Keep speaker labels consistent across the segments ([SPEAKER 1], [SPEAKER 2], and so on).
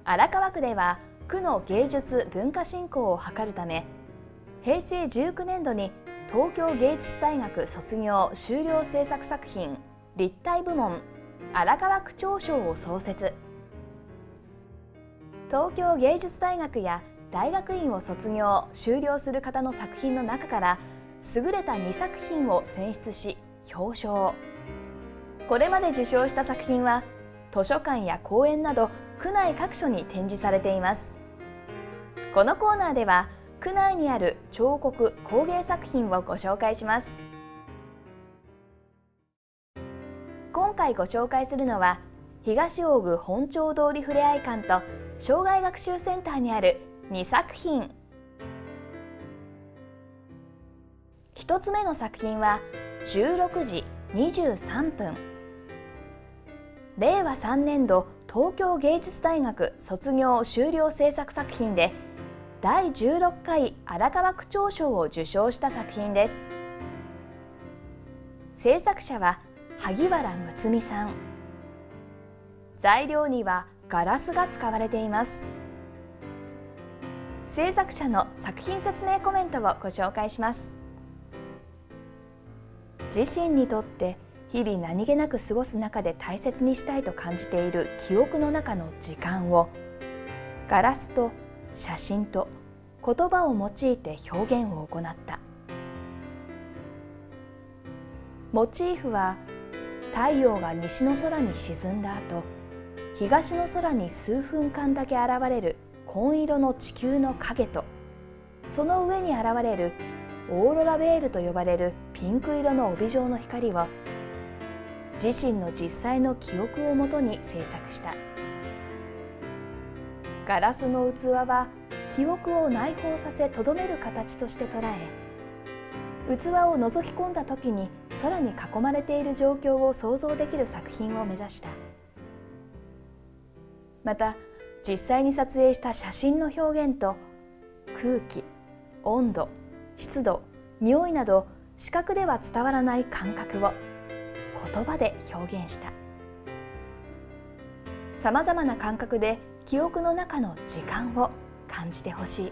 [SPEAKER 1] 荒川区では区の芸術文化振興を図るため、平成19年度に東京芸術大学卒業修了制作作品立体部門荒川区長賞を創設。東京芸術大学や大学院を卒業修了する方の作品の中から優れた2作品を選出し表彰。これまで受賞した作品は図書館や公園など区内各所に展示されています。このコーナーでは区内にある彫刻工芸作品をご紹介します。今回ご紹介するのは東大具本町通りふれあい館と障害学習センターにある2作品。1つ目の作品は16時23分。令和3年度東京芸術大学卒業修了制作作品で第16回荒川区長賞を受賞した作品です。制作者は萩原睦美さん。材料にはガラスが使われています。制作者の作品説明コメントをご紹介します。自身にとって日々何気なく過ごす中で大切にしたいと感じている記憶の中の時間をガラスと写真と言葉を用いて表現を行った。モチーフは太陽が西の空に沈んだ後、東の空に数分間だけ現れる紺色の地球の影と、その上に現れるオーロラベールと呼ばれるピンク色の帯状の光を自身の実際の記憶をもとに制作した。ガラスの器は記憶を内包させ留める形として捉え、器を覗き込んだ時に空に囲まれている状況を想像できる作品を目指した。また実際に撮影した写真の表現と空気、温度、湿度、匂いなど視覚では伝わらない感覚を言葉で表現した。さまざまな感覚で記憶の中の時間を感じてほしい。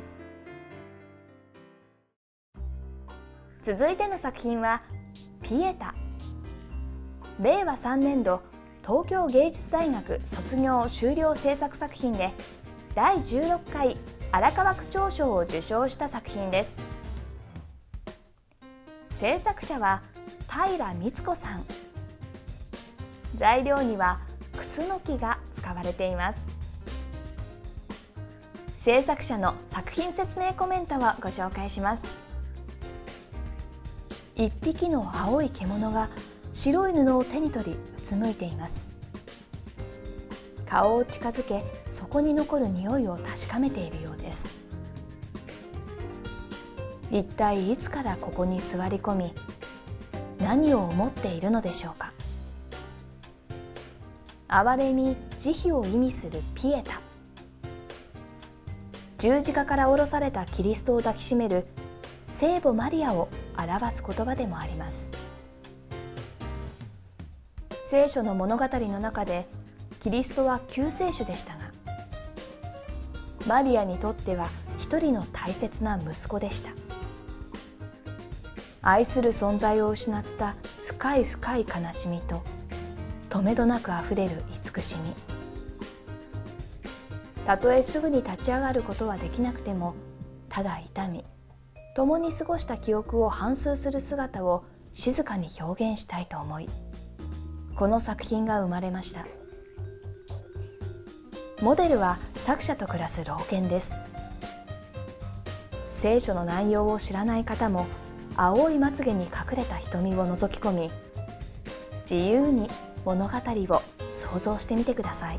[SPEAKER 1] 続いての作品はピエタ。令和3年度東京芸術大学卒業修了制作作品で第16回荒川区長賞を受賞した作品です。制作者は平光子さん。材料にはクスノキが使われています。制作者の作品説明コメントをご紹介します。一匹の青い獣が白い布を手に取りうつむいています。顔を近づけ、そこに残る匂いを確かめているようです。一体いつからここに座り込み、何を思っているのでしょうか。憐れみ、慈悲を意味するピエタ。十字架から下ろされたキリストを抱きしめる聖母マリアを表す言葉でもあります。聖書の物語の中でキリストは救世主でしたが、マリアにとっては一人の大切な息子でした。愛する存在を失った深い深い悲しみととめどなくあふれる慈しみ。たとえすぐに立ち上がることはできなくても、ただ痛み、共に過ごした記憶を反芻する姿を静かに表現したいと思い、この作品が生まれました。モデルは作者と暮らす老犬です。聖書の内容を知らない方も青いまつげに隠れた瞳を覗き込み、自由に物語を想像してみてください。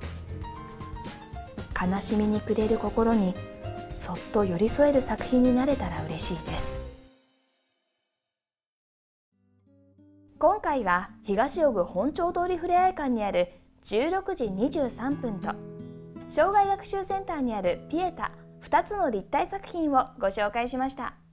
[SPEAKER 1] 悲しみに暮れる心にそっと寄り添える作品になれたら嬉しいです。今回は東大具本町通りふれあい館にある16時23分と障害学習センターにあるピエタ2つの立体作品をご紹介しました。